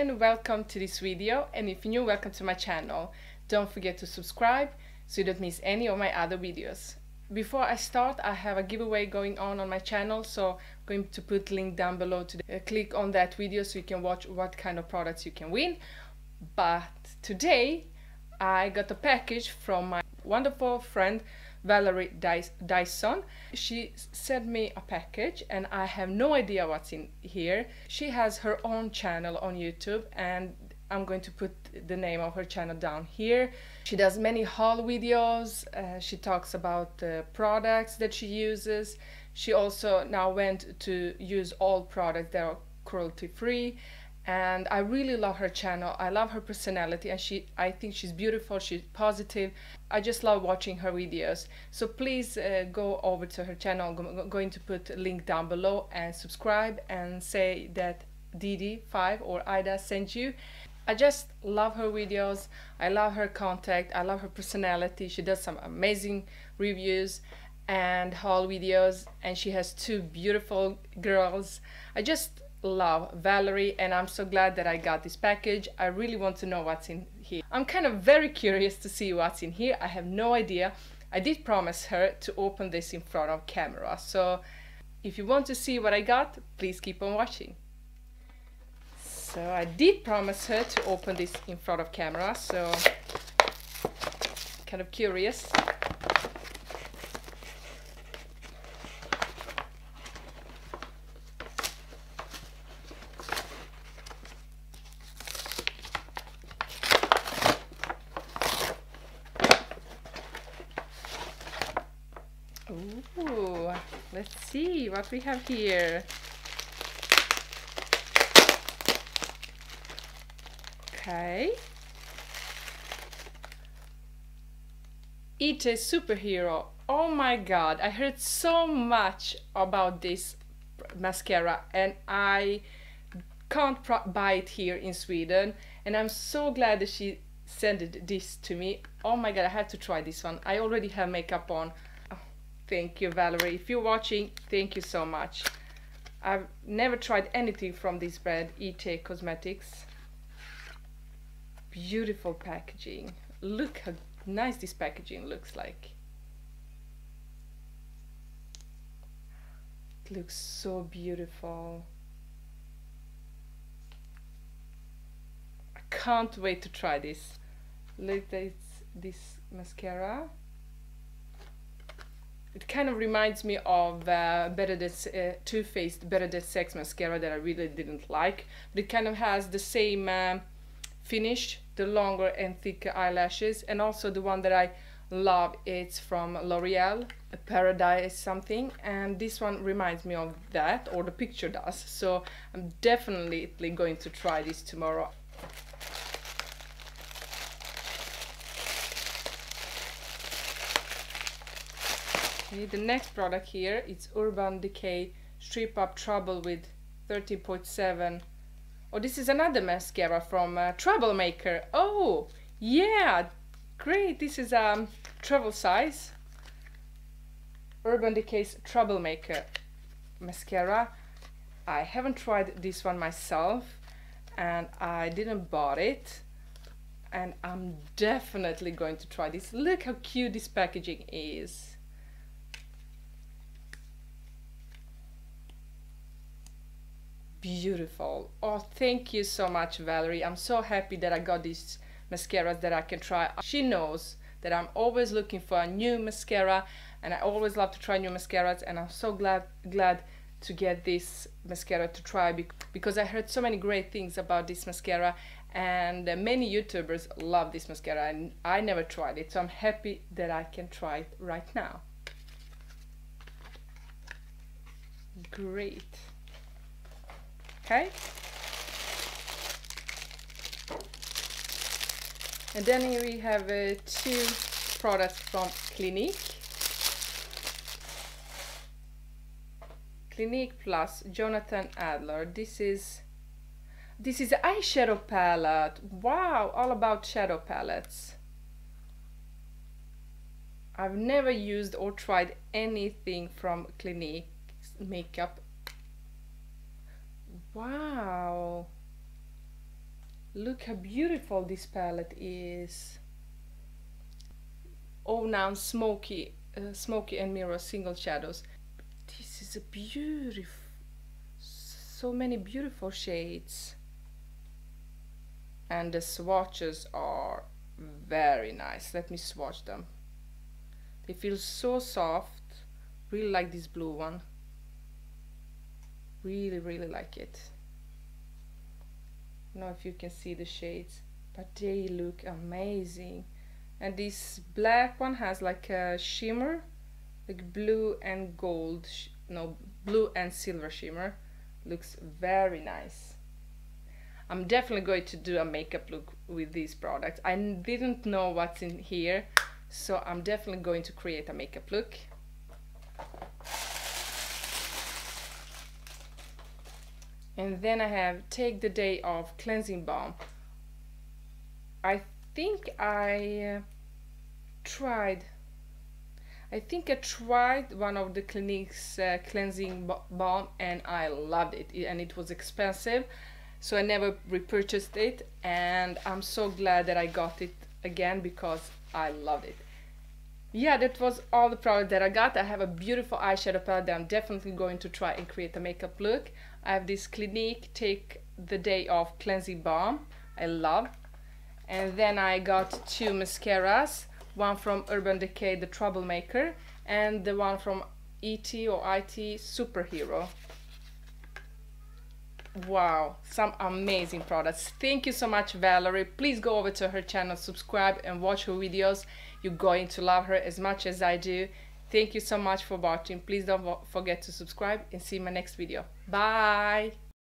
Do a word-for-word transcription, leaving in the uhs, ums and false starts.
and welcome to this video, and if you're new, welcome to my channel. Don't forget to subscribe so you don't miss any of my other videos. Before I start, I have a giveaway going on on my channel, so I'm going to put link down below to the, uh, click on that video so you can watch what kind of products you can win. But today I got a package from my wonderful friend Valerie Dyson. She sent me a package and I have no idea what's in here. She has her own channel on YouTube and I'm going to put the name of her channel down here. She does many haul videos. Uh, she talks about the products that she uses. She also now went to use all products that are cruelty free. And I really love her channel. I love her personality, and she I think she's beautiful, she's positive. I just love watching her videos. So please uh, go over to her channel. I'm going to put a link down below and subscribe and say that D D five or Ida sent you. I just love her videos. I love her contact. I love her personality. She does some amazing reviews and haul videos, and she has two beautiful girls. I just love Valerie, and I'm so glad that I got this package. I really want to know what's in here. I'm kind of very curious to see what's in here. I have no idea. I did promise her to open this in front of camera, so if you want to see what I got, please keep on watching. So I did promise her to open this in front of camera, so kind of curious. Ooh, let's see what we have here. Okay. Eat a superhero. Oh my god, I heard so much about this mascara and I can't buy it here in Sweden, and I'm so glad that she sent this to me. Oh my god, I have to try this one. I already have makeup on. Thank you, Valerie. If you're watching, thank you so much. I've never tried anything from this brand, E T Cosmetics. Beautiful packaging. Look how nice this packaging looks like. It looks so beautiful. I can't wait to try this. Look at this mascara. It kind of reminds me of uh, Better Than uh, Too Faced Better Than Sex mascara that I really didn't like. But it kind of has the same uh, finish, the longer and thicker eyelashes, and also the one that I love, it's from L'Oreal, Paradise something, and this one reminds me of that, or the picture does. So I'm definitely going to try this tomorrow. Okay, the next product here, it's Urban Decay Strip Up Trouble with thirteen point seven. Oh, this is another mascara from uh, Troublemaker. Oh, yeah, great. This is a um, travel size. Urban Decay's Troublemaker mascara. I haven't tried this one myself, and I didn't bought it. And I'm definitely going to try this. Look how cute this packaging is. Beautiful. Oh, thank you so much, Valerie. I'm so happy that I got these mascaras that I can try. She knows that I'm always looking for a new mascara, and I always love to try new mascaras, and I'm so glad glad to get this mascara to try because I heard so many great things about this mascara, and uh, many YouTubers love this mascara, and I never tried it, so I'm happy that I can try it right now. Great. Okay, and then here we have uh, two products from Clinique. Clinique Plus Jonathan Adler. This is this is an eyeshadow palette. Wow, all about shadow palettes. I've never used or tried anything from Clinique makeup. Wow, Look how beautiful this palette is. Oh, now smoky, uh, smoky and mirror single shadows. This is a beautiful, so many beautiful shades. And the swatches are very nice. Let me swatch them. They feel so soft. Really like this blue one. Really, really like it. I don't know if you can see the shades, but they look amazing. And this black one has like a shimmer, like blue and gold, sh no, blue and silver shimmer. Looks very nice. I'm definitely going to do a makeup look with these products. I didn't know what's in here, so I'm definitely going to create a makeup look. And then I have Take the Day Off Cleansing Balm. I think I uh, tried I think I tried one of the Clinique's uh, cleansing balm and I loved it, and it was expensive, so I never repurchased it, and I'm so glad that I got it again because I loved it. Yeah, that was all the product that I got. I have a beautiful eyeshadow palette that I'm definitely going to try and create a makeup look. I have this Clinique Take the Day Off Cleansing Balm, I love. And then I got two mascaras, one from Urban Decay, the Troublemaker, and the one from E T or I T, Superhero. Wow, some amazing products. Thank you so much, Valerie. Please go over to her channel, subscribe and watch her videos. You're going to love her as much as I do. Thank you so much for watching. Please don't forget to subscribe and see my next video. Bye!